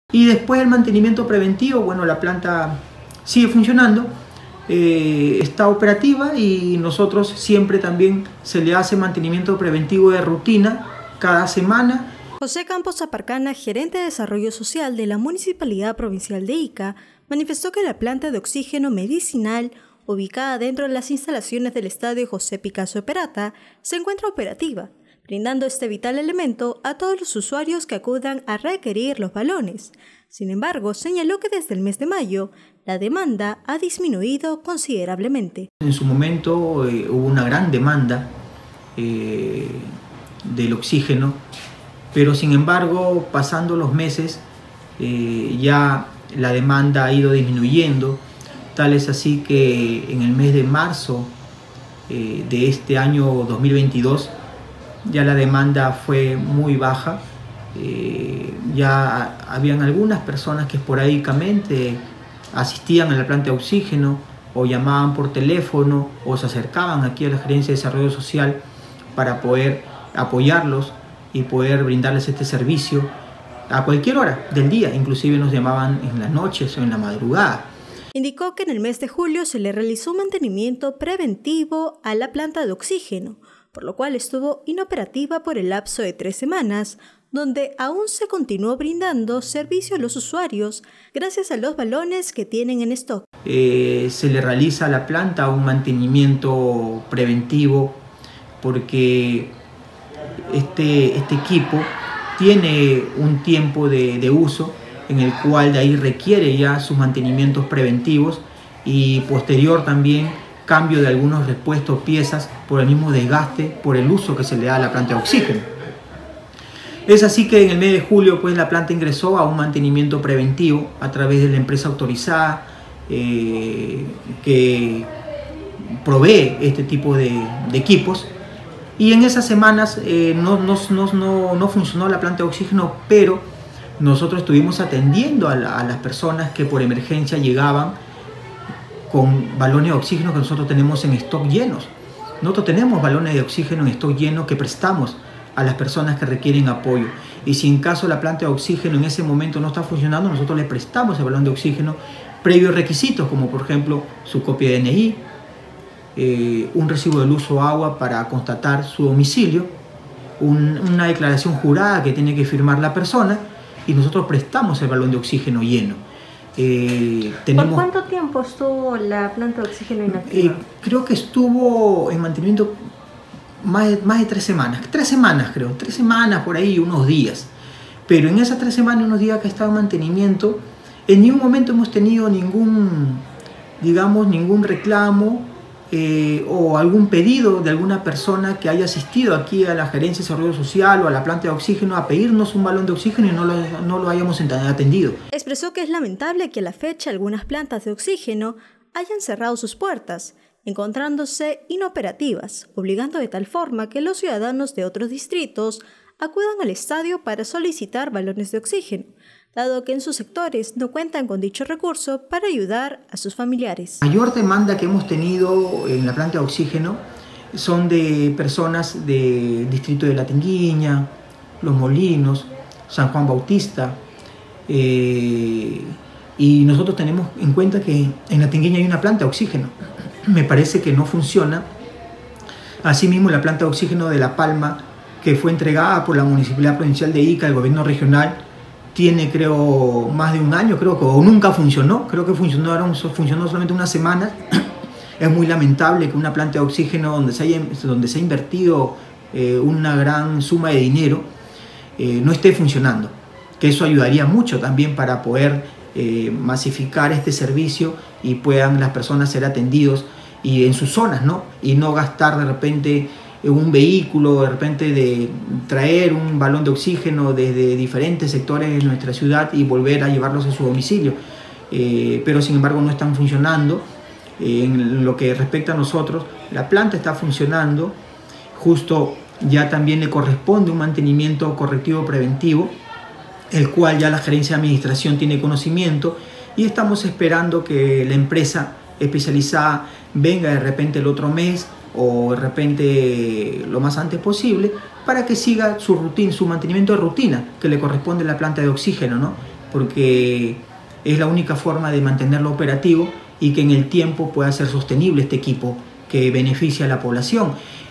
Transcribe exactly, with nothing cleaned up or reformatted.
Y después el mantenimiento preventivo, bueno, la planta sigue funcionando, eh, está operativa y nosotros siempre también se le hace mantenimiento preventivo de rutina cada semana. José Campos Aparcana, gerente de Desarrollo Social de la Municipalidad Provincial de Ica, manifestó que la planta de oxígeno medicinal, ubicada dentro de las instalaciones del Estadio José Picasso Perata, se encuentra operativa, brindando este vital elemento a todos los usuarios que acudan a requerir los balones. Sin embargo, señaló que desde el mes de mayo, la demanda ha disminuido considerablemente. En su momento eh, hubo una gran demanda eh, del oxígeno, pero sin embargo, pasando los meses, eh, ya la demanda ha ido disminuyendo, tal es así que en el mes de marzo eh, de este año dos mil veintidós, ya la demanda fue muy baja. Eh, ya habían algunas personas que esporádicamente asistían a la planta de oxígeno o llamaban por teléfono o se acercaban aquí a la Gerencia de Desarrollo Social para poder apoyarlos y poder brindarles este servicio a cualquier hora del día, inclusive nos llamaban en las noches o en la madrugada. Indicó que en el mes de julio se le realizó un mantenimiento preventivo a la planta de oxígeno, por lo cual estuvo inoperativa por el lapso de tres semanas, donde aún se continuó brindando servicio a los usuarios gracias a los balones que tienen en stock. Eh, se le realiza a la planta un mantenimiento preventivo porque este, este equipo tiene un tiempo de, de uso en el cual de ahí requiere ya sus mantenimientos preventivos y posterior también cambio de algunos repuestos, piezas, por el mismo desgaste, por el uso que se le da a la planta de oxígeno. Es así que en el mes de julio pues, la planta ingresó a un mantenimiento preventivo a través de la empresa autorizada eh, que provee este tipo de, de equipos. Y en esas semanas eh, no, no, no, no, no funcionó la planta de oxígeno, pero nosotros estuvimos atendiendo a, la, a las personas que por emergencia llegaban con balones de oxígeno que nosotros tenemos en stock llenos. Nosotros tenemos balones de oxígeno en stock lleno que prestamos a las personas que requieren apoyo. Y si en caso la planta de oxígeno en ese momento no está funcionando, nosotros le prestamos el balón de oxígeno previo requisitos, como por ejemplo su copia de D N I, eh, un recibo de luz o agua para constatar su domicilio, un, una declaración jurada que tiene que firmar la persona y nosotros prestamos el balón de oxígeno lleno. Eh, tenemos, ¿Por cuánto tiempo estuvo la planta de oxígeno inactiva? Eh, creo que estuvo en mantenimiento más de, más de tres semanas, tres semanas creo, tres semanas por ahí, unos días. Pero en esas tres semanas, unos días que ha estado en mantenimiento, en ningún momento hemos tenido ningún, digamos, ningún reclamo eh, o algún pedido de alguna persona que haya asistido aquí a la Gerencia de Desarrollo Social o a la planta de oxígeno a pedirnos un balón de oxígeno y no lo, no lo hayamos atendido. Expresó que es lamentable que a la fecha algunas plantas de oxígeno hayan cerrado sus puertas, encontrándose inoperativas, obligando de tal forma que los ciudadanos de otros distritos acudan al estadio para solicitar balones de oxígeno, dado que en sus sectores no cuentan con dicho recurso para ayudar a sus familiares. La mayor demanda que hemos tenido en la planta de oxígeno son de personas del distrito de La Tinguiña, Los Molinos, San Juan Bautista, eh, y nosotros tenemos en cuenta que en La Tinguiña hay una planta de oxígeno. Me parece que no funciona. Asimismo, la planta de oxígeno de La Palma, que fue entregada por la Municipalidad Provincial de Ica, el gobierno regional, tiene creo más de un año, creo que o nunca funcionó, creo que funcionaron, funcionó solamente una semana. Es muy lamentable que una planta de oxígeno donde se, haya, donde se ha invertido eh, una gran suma de dinero eh, no esté funcionando, que eso ayudaría mucho también para poder eh, masificar este servicio y puedan las personas ser atendidos y en sus zonas, ¿no? Y no gastar de repente un vehículo, de repente de traer un balón de oxígeno desde diferentes sectores de nuestra ciudad y volver a llevarlos a su domicilio. Eh, pero sin embargo no están funcionando. Eh, en lo que respecta a nosotros, la planta está funcionando, justo ya también le corresponde un mantenimiento correctivo preventivo, el cual ya la gerencia de administración tiene conocimiento y estamos esperando que la empresa especializada venga de repente el otro mes o de repente lo más antes posible para que siga su rutina, su mantenimiento de rutina que le corresponde a la planta de oxígeno, ¿no? porque es la única forma de mantenerlo operativo y que en el tiempo pueda ser sostenible este equipo que beneficia a la población.